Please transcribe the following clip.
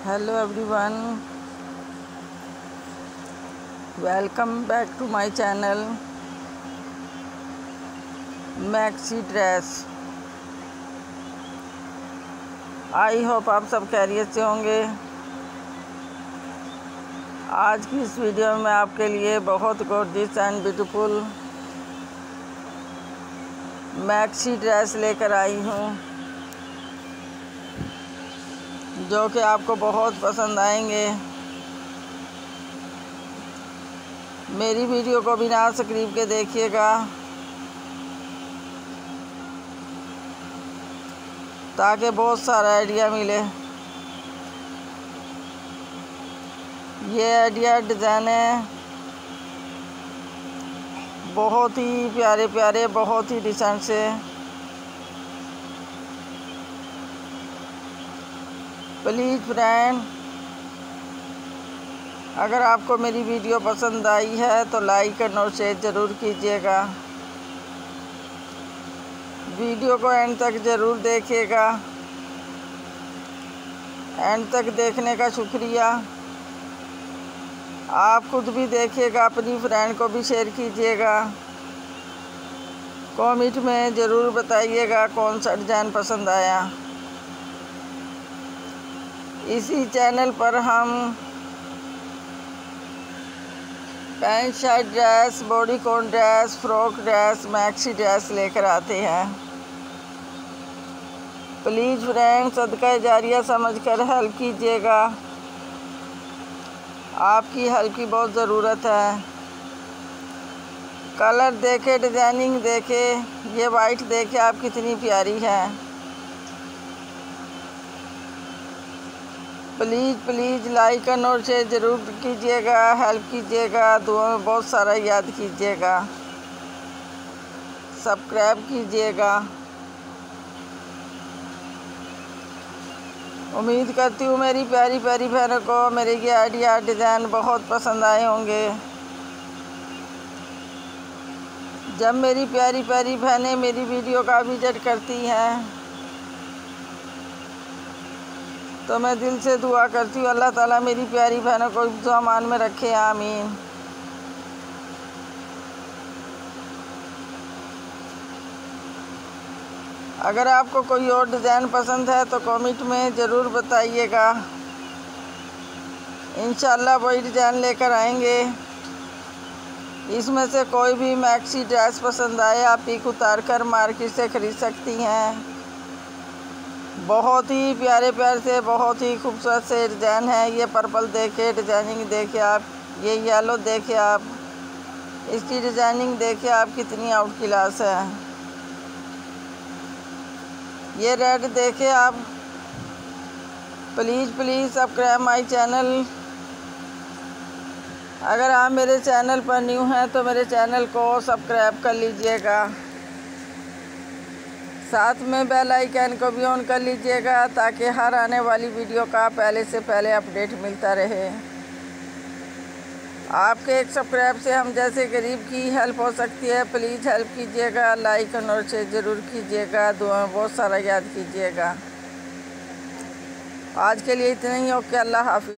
Hello everyone, welcome back to my channel maxi dress. I hope आप सब खैरियत से होंगे। आज की इस वीडियो में आपके लिए बहुत gorgeous and beautiful maxi dress लेकर आई हूँ, जो कि आपको बहुत पसंद आएंगे। मेरी वीडियो को बिना स्किप के देखिएगा, ताकि बहुत सारा आइडिया मिले। ये आइडिया डिज़ाइन है बहुत ही प्यारे प्यारे, बहुत ही डिसेंट से। प्लीज़ फ्रेंड, अगर आपको मेरी वीडियो पसंद आई है तो लाइक और शेयर ज़रूर कीजिएगा। वीडियो को एंड तक ज़रूर देखिएगा। एंड तक देखने का शुक्रिया। आप खुद भी देखिएगा, अपनी फ्रेंड को भी शेयर कीजिएगा। कमेंट में ज़रूर बताइएगा कौन सा डिज़ाइन पसंद आया। इसी चैनल पर हम pant shirt dress, bodycon dress, frock dress, maxi dress लेकर आते हैं। प्लीज़ फ्रेंड, सदका जारिया समझकर हेल्प कीजिएगा। आपकी हेल्प की बहुत ज़रूरत है। कलर देखे, डिज़ाइनिंग देखे, ये वाइट देखे आप कितनी प्यारी है। प्लीज़ लाइक और शेयर ज़रूर कीजिएगा, हेल्प कीजिएगा, दुआ में बहुत सारा याद कीजिएगा, सब्सक्राइब कीजिएगा। उम्मीद करती हूँ मेरी प्यारी प्यारी बहनों को मेरे ये आइडिया डिज़ाइन बहुत पसंद आए होंगे। जब मेरी प्यारी प्यारी बहनें मेरी वीडियो का विजिट करती हैं तो मैं दिल से दुआ करती हूँ अल्लाह ताला मेरी प्यारी बहनों को हिफ्ज़-ओ-अमान में रखे, आमीन। अगर आपको कोई और डिज़ाइन पसंद है तो कमेंट में ज़रूर बताइएगा। इंशाल्लाह वही डिज़ाइन लेकर आएंगे। इसमें से कोई भी मैक्सी ड्रेस पसंद आए आप पिक उतार कर मार्केट से ख़रीद सकती हैं। बहुत ही प्यारे प्यारे से, बहुत ही खूबसूरत से डिज़ाइन है। ये पर्पल देखे, डिज़ाइनिंग देखे आप, ये येलो देखे आप, इसकी डिज़ाइनिंग देखे आप कितनी आउट क्लास है। ये रेड देखे आप। Please subscribe my channel. अगर आप मेरे चैनल पर न्यू हैं तो मेरे चैनल को सब्सक्राइब कर लीजिएगा। साथ में बेल आइकन को भी ऑन कर लीजिएगा, ताकि हर आने वाली वीडियो का पहले से पहले अपडेट मिलता रहे। आपके एक सब्सक्राइब से हम जैसे गरीब की हेल्प हो सकती है। प्लीज़ हेल्प कीजिएगा, लाइक और शेयर ज़रूर कीजिएगा, दुआ में बहुत सारा याद कीजिएगा। आज के लिए इतना ही। ओके, अल्लाह हाफिज़।